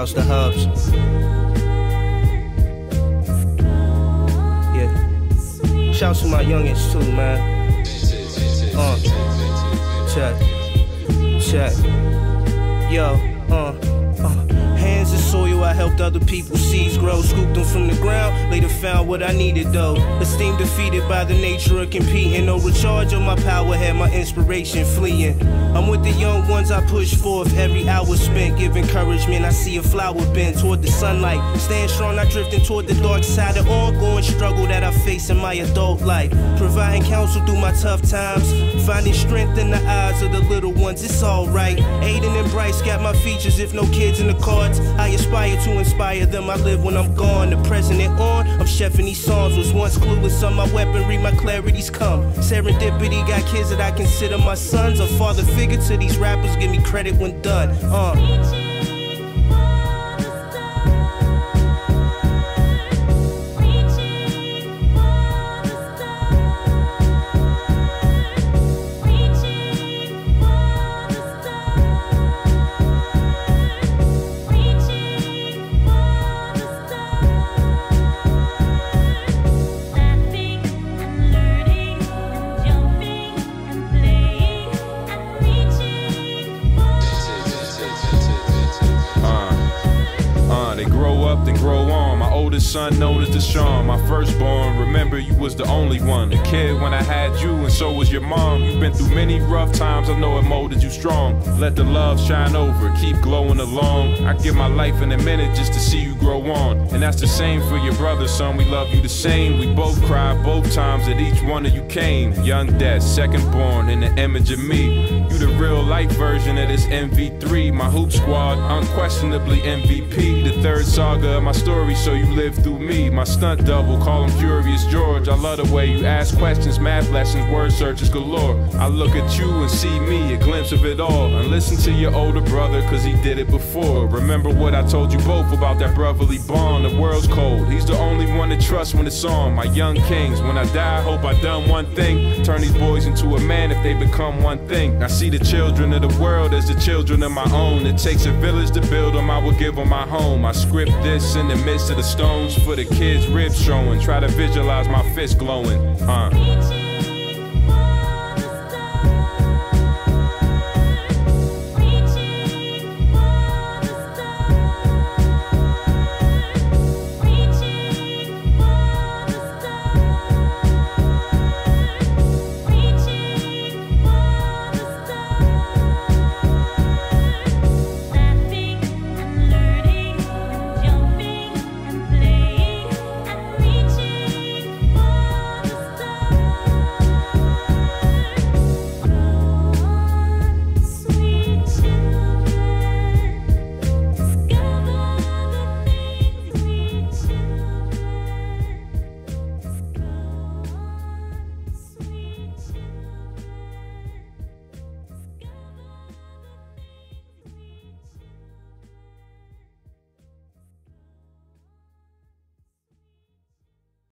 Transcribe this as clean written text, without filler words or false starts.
Shouts to HUBBS. Yeah. Shouts to my youngins too, man. Check. Yo, hands in soil, I helped other people seeds grow. Scooped them from the ground, later found what I needed though. Esteem defeated by the nature of competing. No recharge on my power, had my inspiration fleeing. I'm with the young ones I push forth. Every hour spent, give encouragement. I see a flower bend toward the sunlight. Stand strong, not drifting toward the dark side. Of ongoing struggle that I face in my adult life. Providing counsel through my tough times. Finding strength in the eyes of the little ones, it's alright. Aiden and Bryce got my features, if no kids in the cards. I aspire to inspire them, I live when I'm gone. The present and on, I'm chefing these songs. Was once clueless on my weaponry, my clarity's come. Serendipity got kids that I consider my sons. A father figure to these rappers, give me credit when done. They grow up, then grow on. My oldest son known as Deshaun, my firstborn. Remember, you was the only one. A kid when I had you, and so was your mom. You've been through many rough times, I know it molded you strong. Let the love shine over, keep glowing along. I give my life in a minute just to see you grow on. And that's the same for your brother, son, we love you the same. We both cried both times that each one of you came. Young death, second born in the image of me. You the real life version of this MV3. My hoop squad, unquestionably MVP. The third saga of my story, so you live through me. My stunt double, call him Curious George. I love the way you ask questions, math lessons, word searches galore. I look at you and see me, a glimpse of it all. And listen to your older brother, cause he did it before. Remember what I told you both about that brotherly bond. The world's cold, he's the only one to trust when it's on. My young kings, when I die, I hope I done one thing. Turn these boys into a man if they become one thing. I see the children of the world as the children of my own. It takes a village to build them, I will give them my home. I script this in the midst of the stones for the kids' ribs showing. Try to visualize my fist glowing.